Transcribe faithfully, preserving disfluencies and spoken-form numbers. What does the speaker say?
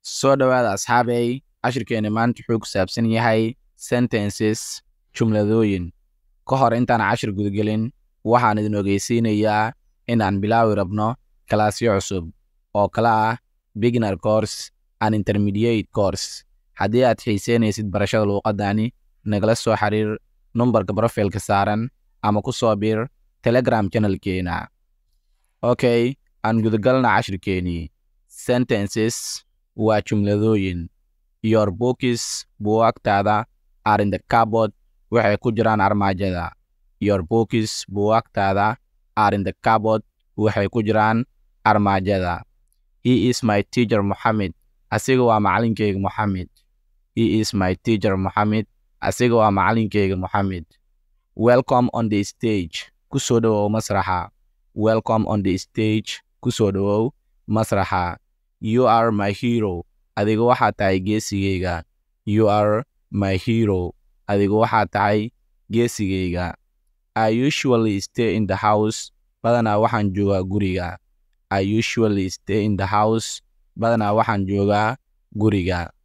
soo dhawaada asxaabay cashirkeena maanta wuxuu ku saabsan yahay sentences jumladooyin ka hor intaan cashir gudagelin waxaan idin ogeysiinayaa inaan bilaawi rabno kalaasyo cusub oo kala ah beginner course and intermediate course haddii aad xiiseynaysid barashada luuqadani nagala soo xiriir numbarka profilka saaran ama ku soo bir telegram channelkeena okay aan gudagalna cashirkeenii sentences waa jumladooyin your books buugagtaada are in the cupboard waxay ku jiraan armaajada your books buugagtaada are in the cupboard waxay ku jiraan armaajada he is my teacher Mohammed asiga waa macalinkeyga Mohammed he is my teacher Mohammed asiga waa macalinkeyga Mohammed welcome on the stage ku soo dhawow masraxa welcome on the stage ku soo dhawow masraxa you are my hero adiga waxaa tahay geesigeyga you are my hero adiga waxaa tahay geesigeyga I usually stay in the house badanaa waxaan joogaa guriga I usually stay in the house badanaa waxaan joogaa guriga